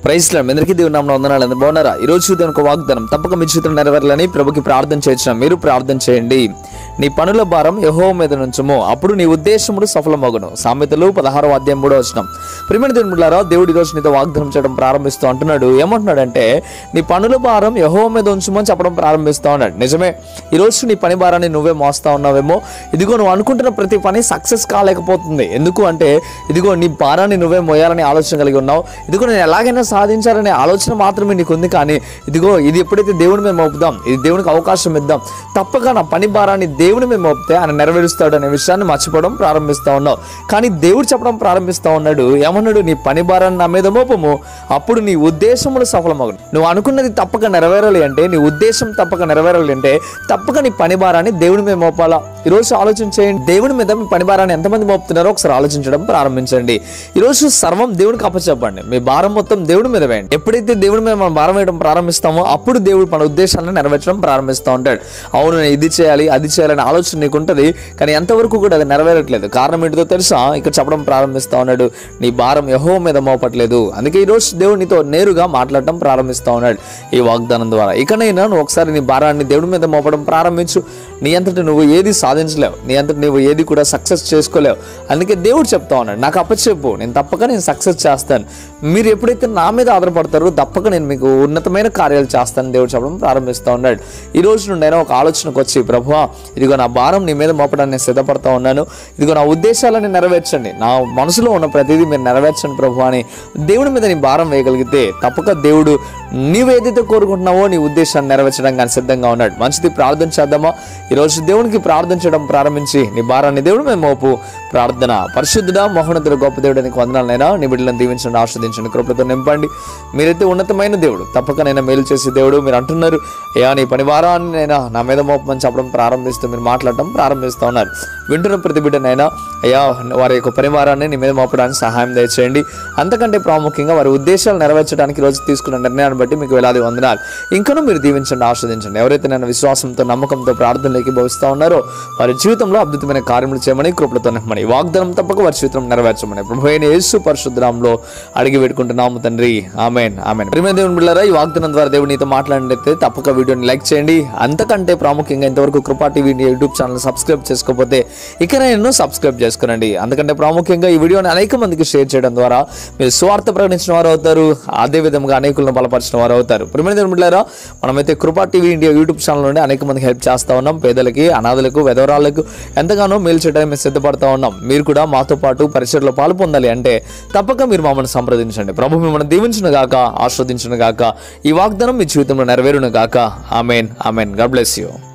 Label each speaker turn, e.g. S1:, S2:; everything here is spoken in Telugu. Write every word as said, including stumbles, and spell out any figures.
S1: Praise lord. అందరికీ దేవుని నామమున వందనాలు. అందరూ బాగున్నారా? ఈరోజు దేవుని ఒక వాగ్దానం తప్పక మీ జీవితంలో నెరవేరాలని ప్రభుకి ప్రార్థన చేయించిన మీరు ప్రార్థన చేయండి. నీ పనుల భారం యెహోవా మీద నుంచుము, అప్పుడు నీ ఉద్దేశములు సఫలమగును. సామెతలు పదహారవ అధ్యాయం మూడవ వచనం. ప్రియమైన దేవుని బిడ్డలారా, దేవుడు ఈరోజు నీతో వాగ్దానం చేయడం ప్రారంభిస్తూ అంటున్నాడు. ఏమంటున్నాడంటే నీ పనుల భారం యెహోవా మీద ఉంచుము అని చెప్పడం ప్రారంభిస్తూ ఉన్నాడు. నిజమే, ఈరోజు నీ పని భారాన్ని నువ్వే మోస్తా ఉన్నావేమో. ఇదిగో నువ్వు అనుకుంటున్న ప్రతి పని సక్సెస్ కాలేకపోతుంది. ఎందుకు అంటే ఇదిగో నీ భారాన్ని నువ్వే మోయాలని ఆలోచన కలిగి ఉన్నావు. ఇదిగో నేను ఎలాగైనా సాధించాలనే ఆలోచన మాత్రమే నీకు ఉంది. కానీ ఇదిగో ఇది ఎప్పుడైతే దేవుని మీద మోపుదాం, ఇది దేవునికి అవకాశం ఇద్దాం, తప్పక నా పని భారాన్ని దేవుని మీద మోపితే ఆయన నెరవేరుస్తాడు అనే విషయాన్ని మర్చిపోవడం ప్రారంభిస్తూ ఉన్నావు. కానీ దేవుడు చెప్పడం ప్రారంభిస్తూ ఉన్నాడు. ఏమన్నాడు? నీ పని భారాన్ని నా మీద మోపము, అప్పుడు నీ ఉద్దేశములు సఫలమగును. నువ్వు అనుకున్నది తప్పక నెరవేరాలి అంటే, నీ ఉద్దేశం తప్పక నెరవేరాలి అంటే తప్పక నీ పని భారాన్ని దేవుని మీద మోపాలా. ఈరోజు ఆలోచన చేయండి, దేవుని మీద మీ పని భారాన్ని ఎంతమంది మోపుతున్నారో ఒకసారి ఆలోచించడం ప్రారంభించండి. ఈరోజు సర్వం దేవునికి అప్పచెప్పండి, మీ భారం మొత్తం దేవుడి మీద వేయండి. ఎప్పుడైతే దేవుడి మీద మనం భారం వేయడం ప్రారంభిస్తామో అప్పుడు దేవుడు మన ఉద్దేశాలను నెరవేర్చడం ప్రారంభిస్తూ ఉంటాడు. అవును, నేను ఇది చేయాలి అది చేయాలనే ఆలోచన నీకు ఉంటుంది, కానీ ఎంతవరకు కూడా అది నెరవేరట్లేదు. కారణం ఏంటో తెలుసా? ఇక్కడ చెప్పడం ప్రారంభిస్తూ ఉన్నాడు, నీ భారం యెహోవా మీద మోపట్లేదు. అందుకే ఈరోజు దేవుడు నీతో నేరుగా మాట్లాడటం ప్రారంభిస్తూ ఉన్నాడు ఈ వాగ్దానం ద్వారా. ఇకనైనా నువ్వు ఒకసారి నీ భారాన్ని దేవుడి మీద మోపడం ప్రారంభించు. నీ అంతటి నువ్వు ఏది సాధించలేవు, నీ అంతటి నువ్వు ఏది కూడా సక్సెస్ చేసుకోలేవు. అందుకే దేవుడు చెప్తా ఉన్నాడు, నాకు అప్పచెప్పు, నేను తప్పక నేను సక్సెస్ చేస్తాను. మీరు ఎప్పుడైతే నా మీద ఆధారపడతారో తప్పక నేను మీకు ఉన్నతమైన కార్యాలు చేస్తాను దేవుడు చెప్పడం ప్రారంభిస్తూ ఉన్నాడు. ఈ రోజు నుండి అయినా ఒక ఆలోచనకు వచ్చి, ప్రభువా ఇదిగో నా భారం నీ మీద మోపడానికి నేను సిద్ధపడతా ఉన్నాను, ఇదిగో నా ఉద్దేశాలని నెరవేర్చండి, నా మనసులో ఉన్న ప్రతిదీ మీరు నెరవేర్చండి ప్రభువా అని దేవుడి మీద నీ భారం వేయగలిగితే తప్పక దేవుడు నీవేదైతే కోరుకుంటున్నావో నీ ఉద్దేశాన్ని నెరవేర్చడానికి ఆయన సిద్ధంగా ఉన్నాడు. మంచిది, ప్రార్థన చేద్దామా? ఈరోజు దేవునికి ప్రార్థన చేయడం ప్రారంభించి నీ భారాన్ని దేవుడి మీద మోపు. ప్రార్థన. పరిశుద్ధుడా మహోన్నతుడ గొప్ప దేవుడు, నీకు వందనాలనైనా. నీ బిడ్డలను దీవించండి, ఆస్వాదించండి, కృపతో నింపండి. మీరైతే ఉన్నతమైన దేవుడు, తప్పక నైనా మేలు చేసే దేవుడు. మీరు అంటున్నారు, అయ్యా నీ పని భారాన్ని నైనా నా మీద మోపమని చెప్పడం ప్రారంభిస్తూ మీరు మాట్లాడటం ప్రారంభిస్తూ ఉన్నారు. వింటున్న ప్రతి బిడ్డనైనా అయ్యా వారి యొక్క పని భారాన్ని నీ మీద మోపడానికి సహాయం దయచేయండి. అంతకంటే ప్రాముఖ్యంగా వారి ఉద్దేశాలు నెరవేర్చడానికి రోజు తీసుకున్న నిర్ణయాన్ని బట్టి మీకు వేలాది వందనాలు. ఇంకనూ మీరు దీవించండి, ఆస్వాదించండి. ఎవరైతే నన్ను విశ్వాసంతో నమ్మకంతో ప్రార్థనలోకి భావిస్తూ ఉన్నారో వారి జీవితంలో అద్భుతమైన కార్యములు చేయమని, కృపలతో నింపమని, వాగ్దానం తప్పక వారి జీవితం నెరవేర్చమని ప్రభువైన యేసు పరిశుద్ధ నామములో అడిగి పెట్టుకుంటున్నాము తండ్రి. ఆమేన్, ఆమేన్. ప్రియమైన దేవుని బిడ్డలారా, ఈ వాగ్దానం ద్వారా దేవుడు నీతో మాట్లాడినట్లయితే తప్పక వీడియోని లైక్ చేయండి. అంతకంటే ప్రాముఖ్యంగా ఇంతవరకు కృపా టీవీ యూట్యూబ్ ఛానల్ సబ్స్క్రైబ్ చేసుకోకపోతే ఇకనైనా సబ్స్క్రైబ్ చేసుకోనండి. అందుకంటే ప్రాముఖ్యంగా ఈ వీడియోని అనేక మందికి షేర్ చేయడం ద్వారా మీరు స్వార్థ ప్రకటించిన వారు అవుతారు, అదే విధంగా అనేకులను బలపరిచిన వారు అవుతారు. ప్రియమైన దేవుని బిడ్డలారా, మనమైతే కృపా టీవీ ఇండియా యూట్యూబ్ ఛానల్ నుండి అనేక మందికి హెల్ప్ చేస్తా ఉన్నాం. పేదలకి, అనాథలకు, విధవరాలకు ఎంతగానో మేలు చేయడానికి మేము సిద్ధపడతా ఉన్నాం. మీరు కూడా మాతో పాటు పరిచర్లో పాలు పొందాలి అంటే తప్పక మీరు మమ్మల్ని సంప్రదించండి. ప్రభు మిమ్మల్ని దీవించును గాక, ఆస్వాదించును గాక. ఈ వాగ్దానం మీ జీవితంలో నెరవేరును గాక. ఆమేన్, ఆమేన్. God bless you.